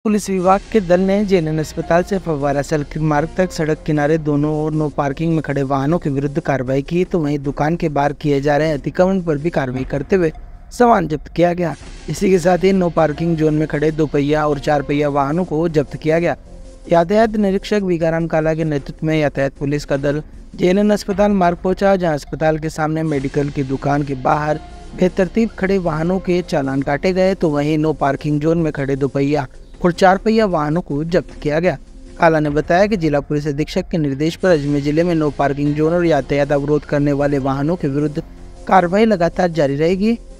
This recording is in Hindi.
पुलिस विभाग के दल ने जेएनएन अस्पताल से फव्वारा सर्किल मार्ग तक सड़क किनारे दोनों ओर नो पार्किंग में खड़े वाहनों के विरुद्ध कार्रवाई की, तो वहीं दुकान के बाहर किए जा रहे अतिक्रमण पर भी कार्रवाई करते हुए सामान जब्त किया गया। इसी के साथ ही नो पार्किंग जोन में खड़े 2 पहिया और 4 पहिया वाहनों को जब्त किया गया। यातायात निरीक्षक वीकाराम काला के नेतृत्व में यातायात पुलिस का दल जेएनएन अस्पताल मार्ग पहुंचा, जहां अस्पताल के सामने मेडिकल की दुकान के बाहर बेतरतीब खड़े वाहनों के चालान काटे गए, तो वहीं नो पार्किंग जोन में खड़े 2 पहिया और 4 पहिया वाहनों को जब्त किया गया। काला ने बताया कि जिला पुलिस अधीक्षक के निर्देश पर अजमेर जिले में नो पार्किंग जोन और यातायात अवरोध करने वाले वाहनों के विरुद्ध कार्रवाई लगातार जारी रहेगी।